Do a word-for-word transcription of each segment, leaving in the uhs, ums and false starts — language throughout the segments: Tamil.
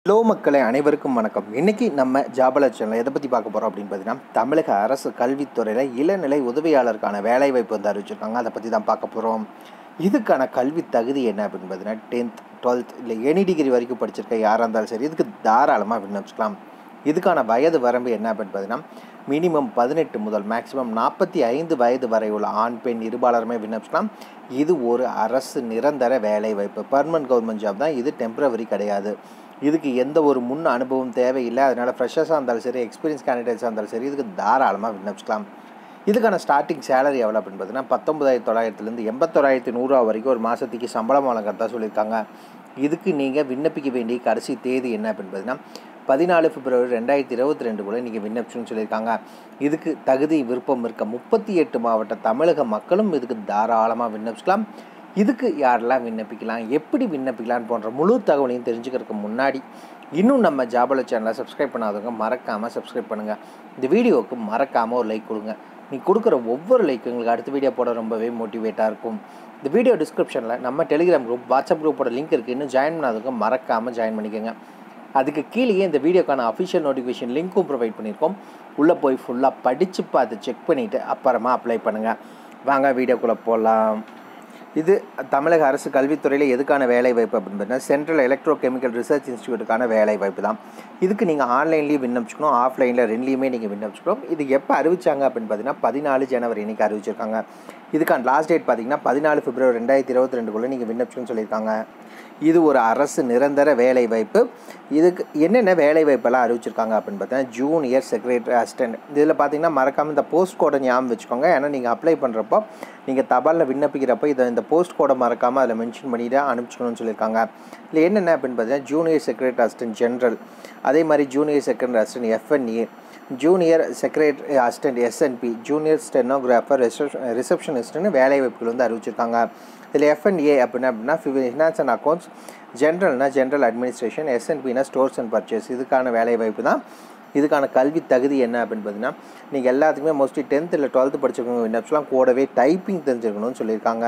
ஹலோ மக்களே, அனைவருக்கும் வணக்கம். இன்றைக்கி நம்ம ஜாபல சேனல் எதை பற்றி பார்க்க போகிறோம் அப்படின்னு பார்த்தீங்கன்னா, தமிழக அரசு கல்வித்துறையில் இளநிலை உதவியாளருக்கான வேலைவாய்ப்பு வந்து அறிவிச்சிருக்காங்க. அதை பற்றி தான் பார்க்க போகிறோம். இதுக்கான கல்வி தகுதி என்ன அப்படின்னு பார்த்தீங்கன்னா, டென்த் டுவெல்த் இல்லை எனி டிகிரி வரைக்கும் படிச்சிருக்க யாராக இருந்தாலும் சரி இதுக்கு தாராளமாக விண்ணப்பிச்சுக்கலாம். இதுக்கான வயது வரம்பு என்ன அப்படின்னு பார்த்தீங்கன்னா, மினிமம் பதினெட்டு முதல் மேக்ஸிமம் நாற்பத்தி ஐந்து வயது வரை உள்ள ஆண் பெண் இருபாலருமே விண்ணப்பிச்சுக்கலாம். இது ஒரு அரசு நிரந்தர வேலைவாய்ப்பு, பர்மனன்ட் கவர்மெண்ட் ஜாப் தான் இது, டெம்பரவரி கிடையாது. இதுக்கு எந்த ஒரு முன் அனுபவம் தேவையில்லை. அதனால் ஃப்ரெஷர்ஸாக இருந்தாலும் சரி, எக்ஸ்பீரியன்ஸ் கேண்டிடேட்ஸாக இருந்தாலும் சரி இதுக்கு தாராளமாக விண்ணப்பிச்சுக்கலாம். இதுக்கான ஸ்டார்டிங் சேலரி எவ்வளோ அப்படின்னு பார்த்தீங்கன்னா, பத்தொம்பதாயிரத்தி தொள்ளாயிரத்துலேருந்து எண்பத்தோராயிரத்தி நூறுரூவா வரைக்கும் ஒரு மாதத்துக்கு சம்பளம் வழங்குறதா சொல்லியிருக்காங்க. இதுக்கு நீங்கள் விண்ணப்பிக்க வேண்டிய கடைசி தேதி என்ன அப்படின்னு பார்த்தீங்கன்னா, பதினாலு பிப்ரவரி ரெண்டாயிரத்தி இருபத்தி ரெண்டு கூட நீங்கள் விண்ணப்பிச்சுன்னு சொல்லியிருக்காங்க. இதுக்கு தகுதி விருப்பம் இருக்க முப்பத்தி எட்டு மாவட்ட தமிழக மக்களும் இதுக்கு தாராளமாக விண்ணப்பிச்சுக்கலாம். இதுக்கு யாரெல்லாம் விண்ணப்பிக்கலாம், எப்படி விண்ணப்பிக்கலான்னு போன்ற முழு தகவலையும் தெரிஞ்சுக்கிறதுக்கு முன்னாடி இன்னும் நம்ம ஜாபல சேனலை சப்ஸ்கிரைப் பண்ணாதவங்க மறக்காமல் சப்ஸ்கிரைப் பண்ணுங்கள். இந்த வீடியோவுக்கு மறக்காமல் ஒரு லைக் கொடுங்க. நீ கொடுக்குற ஒவ்வொரு லைக்கும் எங்களுக்கு அடுத்த வீடியோ போட ரொம்பவே மோட்டிவேட்டாக இருக்கும். இந்த வீடியோ டிஸ்கிரிப்ஷனில் நம்ம டெலிகிராம் குரூப், வாட்ஸ்அப் குரூப்போட லிங்க் இருக்குது. இன்னும் ஜாயின் பண்ணாதவங்க மறக்காமல் ஜாயின் பண்ணிக்கோங்க. அதுக்கு கீழேயே இந்த வீடியோக்கான அஃபிஷியல் நோட்டிஃபிகேஷன் லிங்க்கும் ப்ரொவைட் பண்ணியிருக்கோம். உள்ளே போய் ஃபுல்லாக படித்து பார்த்து செக் பண்ணிவிட்டு அப்புறமா அப்ளை பண்ணுங்கள். வாங்க வீடியோக்குள்ளே போகலாம். இது தமிழக அரசு கல்வித்துறையில் எதுக்கான வேலைவாய்ப்பு அப்படின்னு பார்த்தீங்கன்னா, சென்ட்ரல் எலக்ட்ரோ கெமிக்கல் ரிசர்ச் இன்ஸ்டியூட்டுக்கான வேலைவாய்ப்பு தான். இதுக்கு நீங்கள் ஆன்லைன்லேயும் விண்ணப்பிச்சுக்கணும், ஆஃப்லைனில் ரெண்டுலேயுமே நீங்கள் விண்ணப்பிச்சுக்கணும். இது எப்போ அறிவிச்சாங்க அப்படின்னு பார்த்தீங்கன்னா, பதினாலு ஜனவரி இன்றைக்கி அறிவிச்சிருக்காங்க. இதுக்கான லாஸ்ட் டேட் பார்த்தீங்கன்னா பதினாலு பிப்ரவரி ரெண்டாயிரத்தி இருபத்தி ரெண்டுக்குள்ளே நீங்கள் விண்ணப்பிச்சுன்னு சொல்லியிருக்காங்க. இது ஒரு அரசு நிரந்தர வேலைவாய்ப்பு. இதுக்கு என்னென்ன வேலைவாய்ப்பெல்லாம் அறிவிச்சிருக்காங்க அப்படின்னு பார்த்தீங்கன்னா, ஜூனியர் செக்ரட்டரி அசிஸ்டன்ட். இதில் பார்த்தீங்கன்னா மறக்காமல் இந்த போஸ்ட் கோடை ஞாபகம் வச்சுக்கோங்க. ஏன்னா நீங்கள் அப்ளை பண்ணுறப்போ, நீங்கள் தபாலில் விண்ணப்பிக்கிறப்போ இதை இந்த போஸ்ட் கோடை மறக்காமல் அதில் மென்ஷன் பண்ணிவிட்டு அனுப்பிச்சிக்கணும்னு சொல்லியிருக்காங்க. இல்லை என்னென்ன அப்படின்னு பார்த்தீங்கன்னா, ஜூனியர் செக்ரட்டரி அசிஸ்டன்ட் ஜென்ரல், அதே மாதிரி junior secretary assistant FNA, junior secretary assistant SNP, junior stenographer, ரிசப்ஷனிஸ்ட்னு வேலைவாய்ப்புகள் வந்து அறிவிச்சிருக்காங்க. இதில் எஃப்என்ஏ அப்படின்னா அப்படின்னா ஃபினான்ஸ் அண்ட் அக்கௌண்ட்ஸ், ஜென்ரல்னா ஜென்ரல் அட்மினிஸ்ட்ரேஷன், எஸ்என்பினா ஸ்டோர்ஸ் அண்ட் பர்ச்சேஸ். இதுக்கான வேலைவாய்ப்பு தான். இதுக்கான கல்வி தகுதி என்ன அப்படின்னு பார்த்தீங்கன்னா, நீங்கள் எல்லாத்துக்குமே மோஸ்ட்லி டென்த் இல்லை டுவெல்த்து படிச்சிருக்கவங்க விண்ணப்பிச்சலாம். கூடவே டைப்பிங் தெரிஞ்சிருக்கணும்னு சொல்லியிருக்காங்க.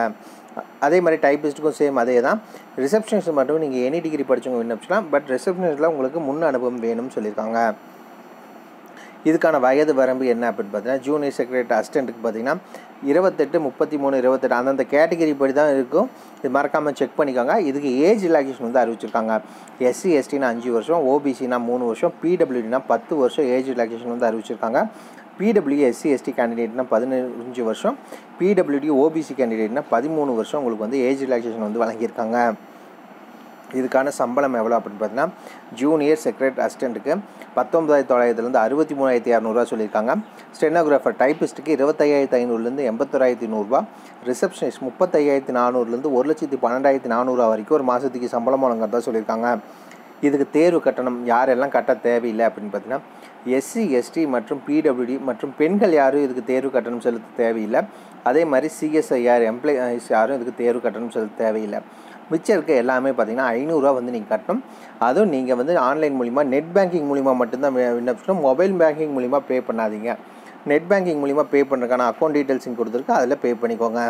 அதே மாதிரி டைப்பிஸ்ட்டுக்கும் சேம் அதே தான். ரிசப்ஷனிஸ்ட் மட்டும் நீங்கள் எனி டிகிரி படித்தவங்க விண்ணப்பிச்சலாம். பட் ரிசப்ஷனிஸ்ட்டில் உங்களுக்கு முன் அனுபவம் வேணும்னு சொல்லியிருக்காங்க. இதுக்கான வயது வரம்பு என்ன அப்படின்னு பார்த்தீங்கன்னா, ஜூனியர் செக்ரட்டரி அசிஸ்டண்ட்டுக்கு பார்த்தீங்கன்னா இருபத்தெட்டு முப்பத்தி மூணு இருபத்தெட்டு அந்தந்த கேட்டகிரி படி தான் இருக்கும். இது மறக்காமல் செக் பண்ணிக்கோங்க. இதுக்கு ஏஜ் ரிலாக்ஸேஷன் வந்து அறிவிச்சிருக்காங்க. எஸ்சி எஸ்டினா அஞ்சு வருஷம், ஓபிசினா மூணு வருஷம், பிடபிள்யூடினா பத்து வருஷம் ஏஜ் ரிலாக்ஸேஷன் வந்து அறிவிச்சிருக்காங்க. பிடபிள்யூ எஸ்சி எஸ்டி கேண்டிடேட்னா பதினஞ்சு வருஷம், பிடபிள்யூடி ஓபிசி கேண்டிடேட்னா பதிமூணு வருஷம் உங்களுக்கு வந்து ஏஜ் ரிலாக்ஸேஷன் வந்து வழங்கியிருக்காங்க. இதுக்கான சம்பளம் எவ்வளோ அப்படின்னு பார்த்தீங்கன்னா, ஜூனியர் செக்ரட்டரி அசிஸ்டண்ட்டுக்கு பத்தொம்பதாயிரத்தி தொள்ளாயிரத்துலேருந்து அறுபத்தி மூணாயிரத்தி இரநூறுவா சொல்லியிருக்காங்க. ஸ்டெனோகிராஃபர் டைப்பிஸ்ட்டுக்கு இருபத்தையாயிரத்தி ஐநூறுலேருந்து எண்பத்தோராயிரத்தி நூறுரூவா, ரிசப்ஷனிஸ்ட் முப்பத்தையாயிரத்தி நானூறுலேருந்து ஒரு லட்சத்தி பன்னெண்டாயிரத்தி நானூறுரூவா வரைக்கும் ஒரு மாதத்துக்கு சம்பளம் வழங்குறதா சொல்லியிருக்காங்க. இதுக்கு தேர்வு கட்டணம் யாரெல்லாம் கட்ட தேவையில்லை அப்படின்னு பார்த்தீங்கன்னா, எஸ்சி எஸ்டி மற்றும் பிடபிள்யூடி மற்றும் பெண்கள் யாரும் இதுக்கு தேர்வு கட்டணம் செலுத்த தேவையில்லை. அதே மாதிரி சிஎஸ்ஐஆர் எம்ப்ளாயிஸ் யாரும் இதுக்கு தேர்வு கட்டணம் செலுத்த தேவையில்லை. மிச்சம் இருக்க எல்லாமே பார்த்தீங்கன்னா ஐநூறுரூவா வந்து நீங்கள் கட்டணும். அதுவும் நீங்கள் வந்து ஆன்லைன் மூலிமா நெட் பேங்கிங் மூலிமா மட்டும்தான் விண்ணப்பிச்சணும். மொபைல் பேங்கிங் மூலிமா பே பண்ணாதீங்க. நெட் பேங்கிங் மூலிமா பே பண்ணுறதுக்கான அக்கௌண்ட் டீட்டெயில்ஸிங் கொடுத்துருக்கு, அதில் பே பண்ணிக்கோங்க.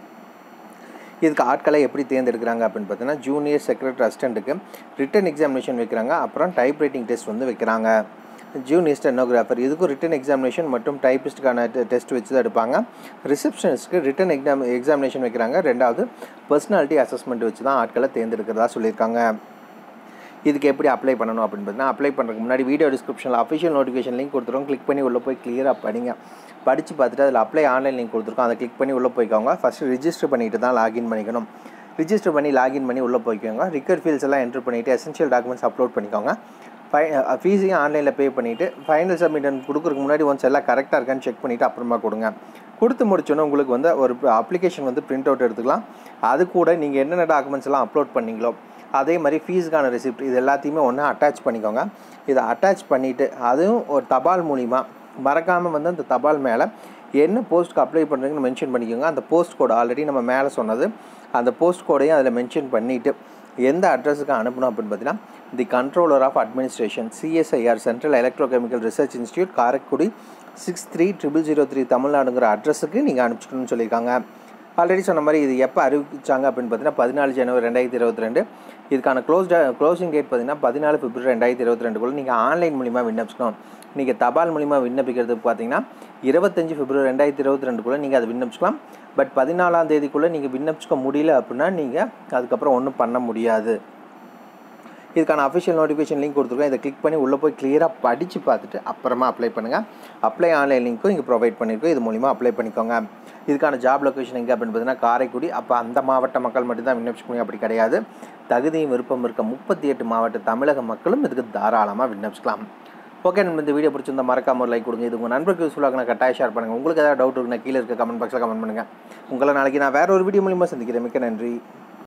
இதுக்கு ஆட்களை எப்படி தேர்ந்தெடுக்கிறாங்க அப்படின்னு பார்த்தீங்கன்னா, ஜூனியர் செக்ரட்டரி அசிஸ்டண்ட்டுக்கு ரிட்டன் எக்ஸாமினேஷன் வைக்கிறாங்க, அப்புறம் டைப் ரைட்டிங் டெஸ்ட் வந்து வைக்கிறாங்க. ஜூனியர் ஸ்டெனோகிராஃபர் இதுக்கும் ரிட்டன் எக்ஸாமினேஷன் மற்றும் டைப்பிஸ்ட்டுக்கான டெஸ்ட் வச்சு தான் எடுப்பாங்க. ரிசப்ஷனிஸ்ட்டுக்கு ரிட்டன் எக்ஸாம் எக்ஸாமினேஷன் வைக்கிறாங்க. ரெண்டாவது பர்சனாலிட்டி அசஸ்மெண்ட் வச்சு தான் ஆட்களை தேர்ந்தெடுக்கிறதா சொல்லியிருக்காங்க. இதுக்கு எப்படி அப்ளை பண்ணணும் அப்படின்னு பார்த்தீங்கன்னா, அப்ளை பண்ணுறதுக்கு முன்னாடி வீடியோ டிஸ்கிரிப்ஷனில் அஃபிஷியல் நோட்டிஃபிகேஷன் லிங்க் கொடுத்துருக்கோம். கிளிக் பண்ணி உள்ளே போய் கிளியராக படிங்க. படித்து பார்த்துட்டு அதில் அப்ளை ஆன்லைன் லிங்க் கொடுத்துருக்கோம், அதை கிளிக் பண்ணி உள்ளே போய்க்கோங்க. ஃபஸ்ட்டு ரிஜிஸ்டர் பண்ணிவிட்டு தான் லாகின் பண்ணிக்கணும். ரிஜிஸ்டர் பண்ணி லாகின் பண்ணி உள்ளே போய்க்கோங்க. ரிக்கர் ஃபீல்ஸ் எல்லாம் என்ட்ரு பண்ணிவிட்டு எசென்ஷியல் டாக்குமெண்ட்ஸ் அப்லோட் பண்ணிக்கோங்க. ஃபை ஃபீஸையும் ஆன்லைனில் பே பண்ணிவிட்டு ஃபைனல் சப்மிட்டன் கொடுக்குறதுக்கு முன்னாடி ஒன்ஸ் எல்லாம் கரெக்டாக இருக்கான்னு செக் பண்ணிவிட்டு அப்புறமா கொடுங்க. கொடுத்து முடிச்சோன்னே உங்களுக்கு வந்து ஒரு அப்ளிகேஷன் வந்து பிரிண்ட் அவுட் எடுத்துக்கலாம். அது கூட நீங்கள் என்னென்ன டாக்குமெண்ட்ஸ் எல்லாம் அப்லோட் பண்ணிங்களோ அதே மாதிரி ஃபீஸுக்கான ரெசிப்ட் இது எல்லாத்தையுமே ஒன்றா அட்டாச் பண்ணிக்கோங்க. இதை அட்டாச் பண்ணிவிட்டு அதுவும் ஒரு தபால் மூலிமா மறக்காமல் வந்து அந்த தபால் மேலே என்ன போஸ்ட்டுக்கு அப்ளை பண்ணுறீங்கன்னு மென்ஷன் பண்ணிக்கோங்க. அந்த போஸ்ட் கோடு ஆல்ரெடி நம்ம மேலே சொன்னது, அந்த போஸ்ட் கோடையும் அதில் மென்ஷன் பண்ணிவிட்டு எந்த அட்ரஸுக்கு அனுப்பணும் அப்படின்னு பார்த்தீங்கன்னா, the Controller of Administration CSIR Central Electrochemical Research Institute, Karaikudi six three triple zero three தமிழ்நாடுங்கிற அட்ரஸுக்கு நீங்கள் அனுப்பிச்சிக்கணும்னு சொல்லியிருக்காங்க. ஆல்ரெடி சொன்ன மாதிரி இது எப்போ அறிவிச்சாங்க அப்படின்னு பார்த்தீங்கன்னா, பதினாலு ஜனவரி ரெண்டாயிரத்தி இருபத்தி ரெண்டு இதுக்கான க்ளோஸ் க்ளோசிங் டேட் பார்த்தீங்கன்னா பதினாலு பிப்ரவரி ரெண்டாயிரத்தி இருபத்தி ரெண்டுக்குள்ளே நீங்கள் ஆன்லைன் மூலிமா விண்ணப்பிச்சுக்கணும். நீங்கள் தபால் மூலிமா விண்ணப்பிக்கிறதுக்கு பார்த்தீங்கன்னா இருபத்தஞ்சி பிப்ரவரி ரெண்டாயிரத்தி இருபத்தி ரெண்டுக்குள்ளே நீங்கள் அதை விண்ணப்பிச்சுக்கலாம். பட் பதினாலாம் தேதிக்குள்ளே நீங்கள் விண்ணப்பிச்சுக்க முடியல அப்படின்னா நீங்கள் அதுக்கப்புறம் ஒன்றும் பண்ண முடியாது. இதுக்கான அஃபிஷியல் நோட்டிஃபிகேஷன் லிங்க் கொடுத்துருக்கோம். இதை கிளிக் பண்ணி உள்ளே போய் கிளியராக படித்து பார்த்துட்டு அப்புறமா அப்ளை பண்ணுங்கள். அப்ளை ஆன்லைன் லிங்க்கும் இங்கே ப்ரொவைட் பண்ணியிருக்கோம். இது மூலிமா அப்ளை பண்ணிக்கோங்க. இதுக்கான ஜாப் லொக்கேஷன் எங்கே அப்படின்னு பார்த்தீங்கன்னா காரைக்குடி. அப்போ அந்த மாவட்ட மக்கள் மட்டும்தான் விண்ணப்பிச்சுக்க முடியும் அப்படி கிடையாது. தகுதியும் விருப்பம் இருக்க முப்பத்தி எட்டு மாவட்ட தமிழக மக்களும் இதுக்கு தாராளமாக விண்ணப்பிச்சுக்கலாம். ஓகே, நம்ம இந்த வீடியோ பிடிச்சிருந்தா மறக்காம ஒரு லைக் கொடுங்க. இது உங்கள் நண்பருக்கு யூஸ்ஃபுல்லாக நான் கட்டாயம் ஷேர் பண்ணுங்கள். உங்களுக்கு ஏதாவது டவுட் இருக்குன்னா கீழே இருக்க கமெண்ட் பாக்ஸில் கமெண்ட் பண்ணுங்கள். உங்களை நாளைக்கு நான் வேறு ஒரு வீடியோ மூலிமா சந்திக்கிறேன். மிக்க நன்றி.